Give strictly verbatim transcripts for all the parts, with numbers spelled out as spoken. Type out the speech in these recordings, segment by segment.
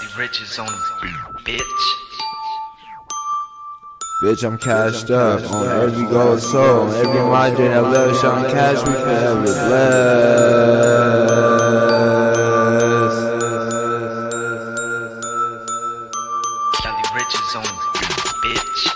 Riches on bitch. Bitch, I'm cashed up on every gold soul, on every mind that love Sean Cash, we forever blessed. Riches on bitch.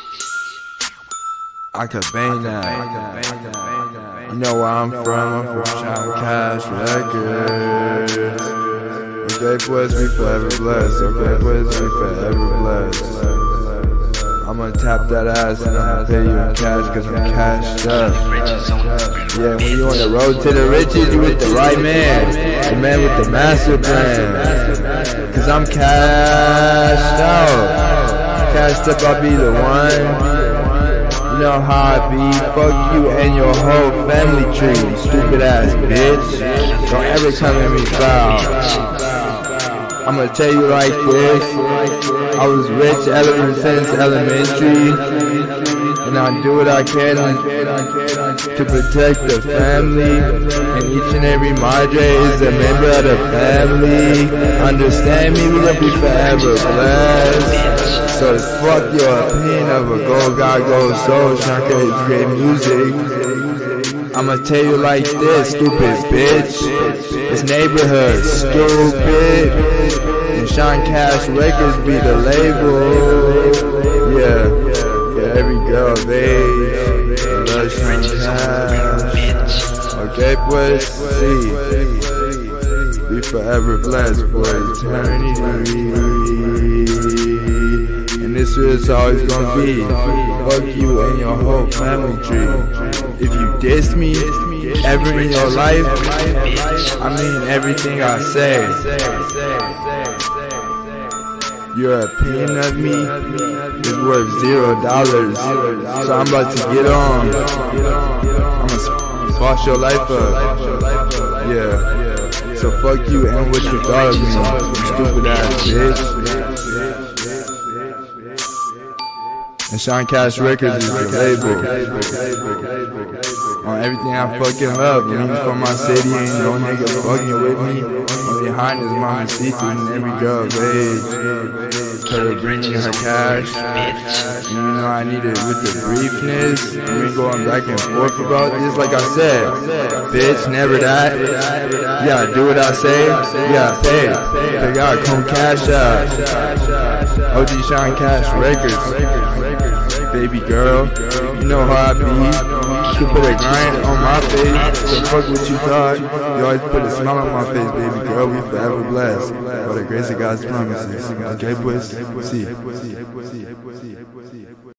I could bang that. You know where I'm from, I'm from Sean CashRecords. Okay, PUES, we forever blessed. Okay, PUES, we forever blessed. I'm gonna tap that ass and I'm gonna pay you in cash cause I'm cashed up. Yeah, when you on the road to the riches, you with the right man. The man with the master plan. Cause I'm cashed out. Cashed up, I'll be the one. You know how I be. Fuck you and your whole family tree. Stupid ass bitch. Don't ever come at me foul. I'ma tell you like this. I was rich ever since elementary, and I do what I can to protect the family. And each and every madre is a member of the family. Understand me, we gonna be forever blessed. So fuck your opinion of a gold guy, gold soul, trying to create great music. I'ma tell you like this, stupid bitch. This neighborhood, stupid. And Sean CashRecords be the label. Yeah, for every girl of age. I love Sean Cash. Okay, PUES, see. Be forever blessed for eternity. And this is always gonna be. Fuck you and your whole family tree. If you diss me ever in your life, I mean everything I say. Your opinion of me is worth zero dollars. So I'm about to get on. I'm gonna boss your life up. Yeah. So fuck you and what you thought of me, you stupid ass bitch. And Sean CashRecords is the label on everything I fucking love. You ain't from my city, ain't no nigga fucking with me. I'm behind his mama see-through and every girl of age. Her bringing her cash. And you know I need it with the briefness. And we going back and forth about this. Like I said, bitch, never that. Yeah, do what I say. Yeah, pay. They got come cash out. O G Sean CashRecords. Baby girl, you know how I be. You put a grind on my face. So fuck what you thought. You always put a smile on my face, baby girl. We forever blessed by the grace of God's promises. Okay, PUES, see.